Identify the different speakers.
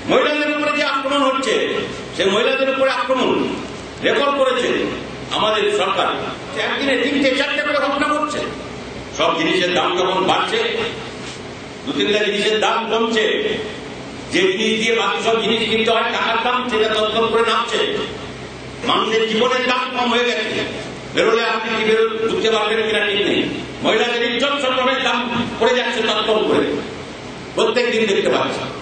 Speaker 1: মহিলাদের উপরে যে আক্রমণ হচ্ছে, সেই মহিলাদের উপরে আক্রমণ রেকর্ড করেছে আমাদের সরকার। একদিনে 3-4টে করে ঘটনা ঘটছে। সব জিনিসের দাম যখন বাড়ছে, 2-3টা জিনিসের দাম কমছে, যে জিনিস দিয়ে বাকি সব জিনিস কিনতে হয় টাকার দাম সেটা তৎপর করে নামছে। মানুষের জীবনের দাম কম হয়ে গেছে, বেরোলে আপনি কি বুঝতে পারবেন কিনা ঠিক নেই। মহিলাদের ইজ্জত সম্মানের দাম পড়ে যাচ্ছে তৎপর করে, প্রত্যেক দিন দেখতে পাচ্ছি।